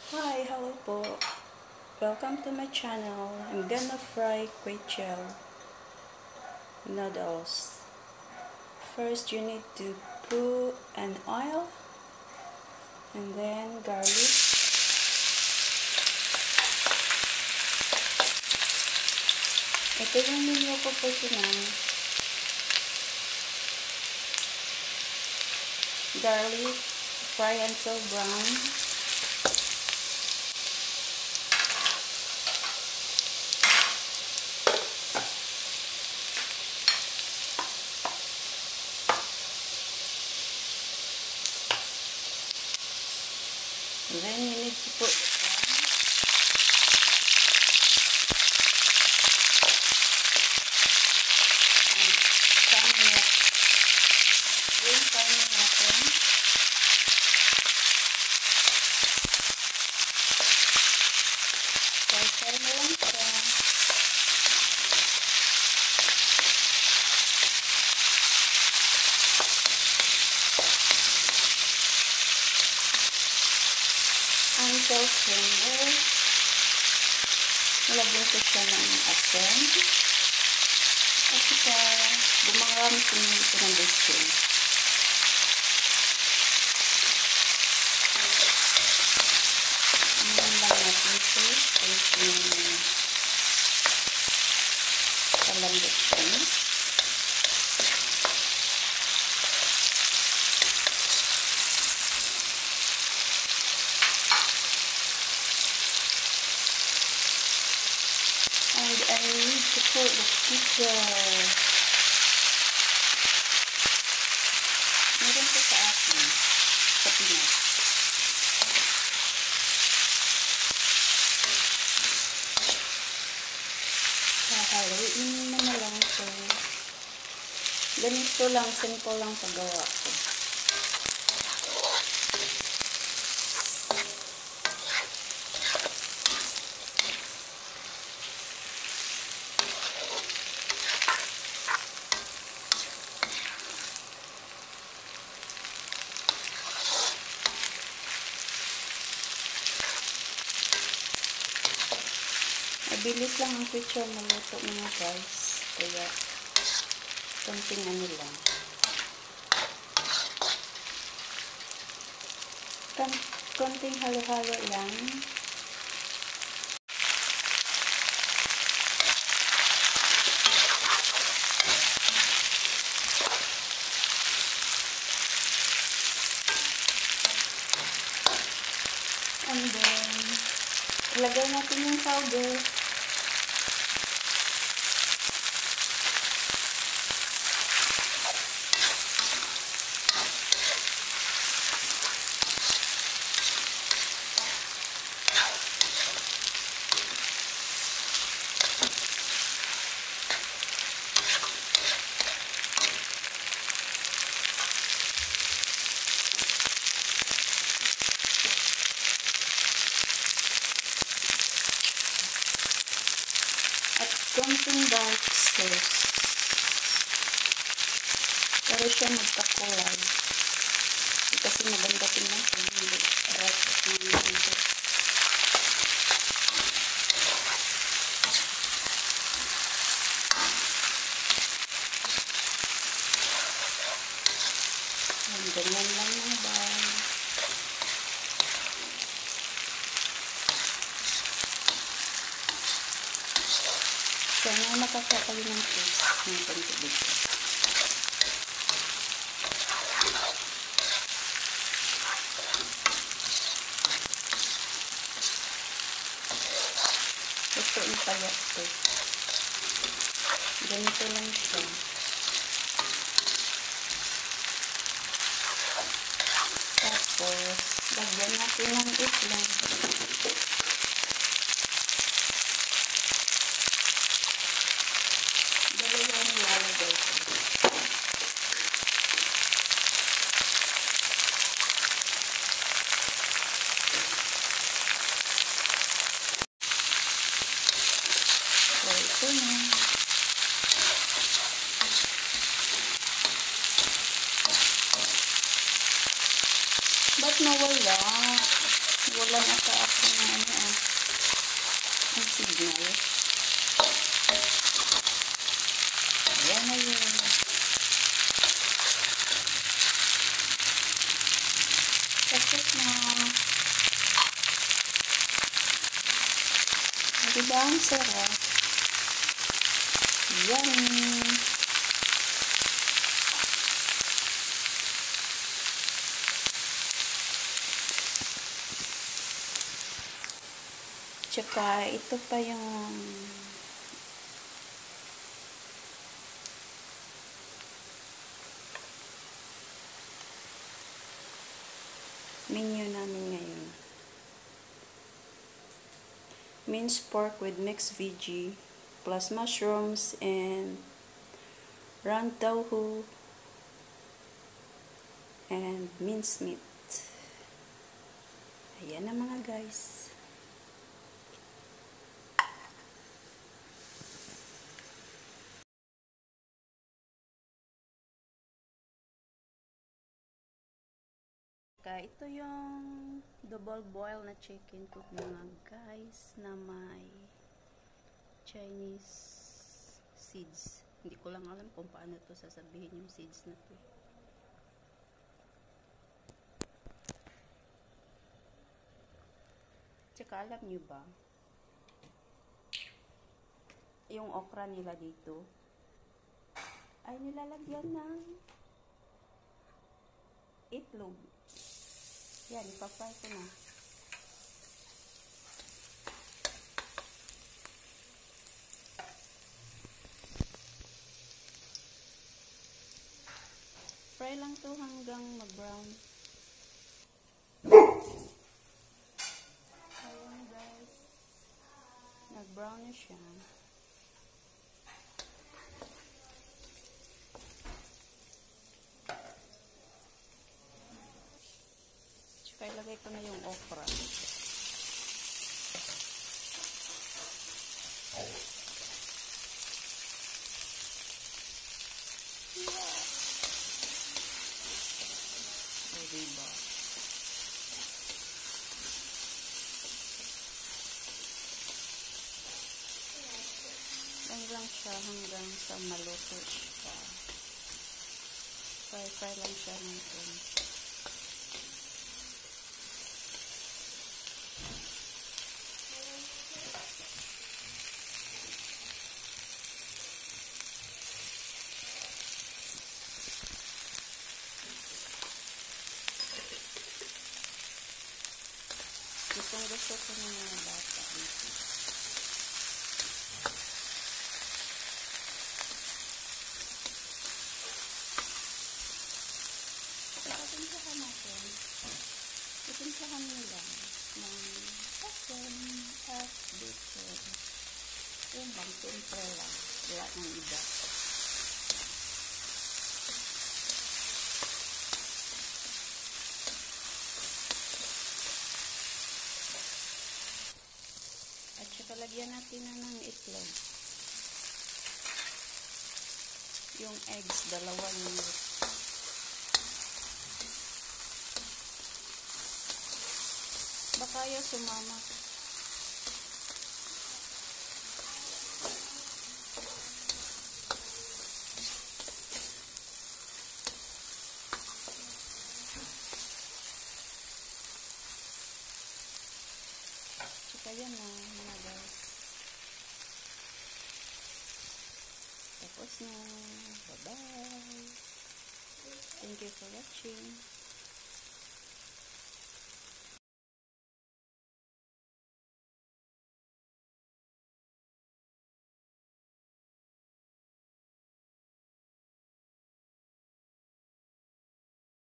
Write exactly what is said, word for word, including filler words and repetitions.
Hi, hello po. Welcome to my channel. I'm gonna fry kway teow noodles. First, you need to put an oil and then garlic. Ito yung ninyo po po garlic, fry until brown. And then you need to put the until tender. Nilagyan ko siya ng asin at saka gumagamit ko nyo ito ng basil. Ngayon lang natin ito yung palambot siya. And I need to put the pickle. Meron ko sa akin, sa Pinas. Hahaluin mo na lang ito. Ganito lang, simple lang paggawa ko. Mabilis lang ang picture maluto mga guys. Kaya, konting ano lang. Konting halo-halo lang. And then, ilagay natin yung powder. Konting dark sauce para siya magkakulay kasi maganda tingnan kung hindi dark sauce. And ganyan lang mga ba. So, na makakapag ng taste ng konti dito. Ito yung pala ito. Ganito lang siya. Tapos, lagyan natin ng itlog. Ito na. Ba't nawala? wala na sa akin na ano ah. Ang signal. Ayan na yun. Tapos na. Diba ang sarap? Yummy! Tsaka ito pa yung menu namin ngayon. Minced pork with mixed veggie plus mushrooms and round tofu and minced meat. Ayan na mga guys. Ito yung double boil na chicken cook mga guys na may Chinese seeds. Hindi ko lang alam kung paano to sasabihin yung seeds na to. Tsaka alam nyo ba yung okra nila dito ay nilalagyan ng itlog. Yan, ipapay ko na. Fry lang to hanggang mag-brown. Ayan guys. Nag-brown na siya. Tsaka ilagay ko na yung okra. So, diba? Lang lang siya hanggang sa maluto siya. Fry-fry lang siya ng konti. Itong gusto ko ng mga bata dito. Itinsahan natin. Itinsahan nila ng asin at bacon. Yung bang simple lang. Wala ng iba. At saka lagyan natin na ng itlog. Yung eggs, dalawang minute. Baka yung sumama. Tsaka yan na mga guys. Tapos na. Bye bye. Thank you for watching.